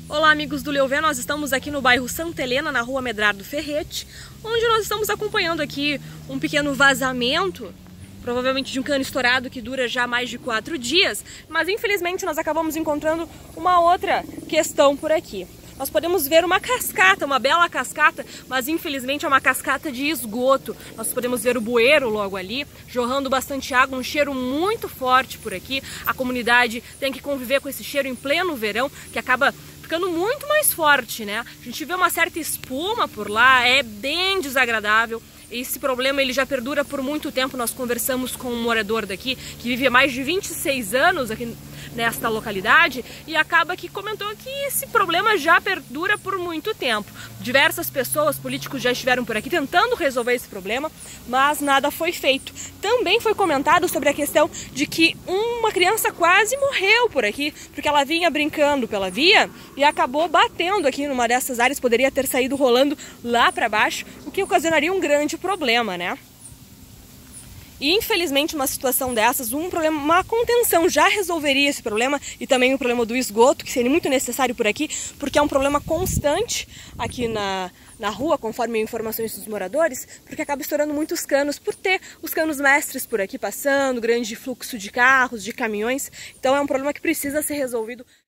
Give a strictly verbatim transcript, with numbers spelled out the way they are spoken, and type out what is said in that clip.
Olá, amigos do Leuven, nós estamos aqui no bairro Santa Helena, na rua Medrado Ferretti, onde nós estamos acompanhando aqui um pequeno vazamento, provavelmente de um cano estourado que dura já mais de quatro dias, mas infelizmente nós acabamos encontrando uma outra questão por aqui. Nós podemos ver uma cascata, uma bela cascata, mas infelizmente é uma cascata de esgoto. Nós podemos ver o bueiro logo ali, jorrando bastante água, um cheiro muito forte por aqui. A comunidade tem que conviver com esse cheiro em pleno verão, que acaba ficando muito mais forte, né? A gente vê uma certa espuma por lá, é bem desagradável. Esse problema ele já perdura por muito tempo. Nós conversamos com um morador daqui que vive há mais de vinte e seis anos aqui nesta localidade e acaba que comentou que esse problema já perdura por muito tempo. Diversas pessoas, políticos já estiveram por aqui tentando resolver esse problema, mas nada foi feito. Também foi comentado sobre a questão de que uma criança quase morreu por aqui, porque ela vinha brincando pela via e acabou batendo aqui numa dessas áreas, poderia ter saído rolando lá para baixo, o que ocasionaria um grande problema, né? E infelizmente uma situação dessas, um problema, uma contenção já resolveria esse problema e também o problema do esgoto, que seria muito necessário por aqui, porque é um problema constante aqui na, na rua, conforme informações dos moradores, porque acaba estourando muitos canos por ter os canos mestres por aqui passando, grande fluxo de carros, de caminhões, então é um problema que precisa ser resolvido.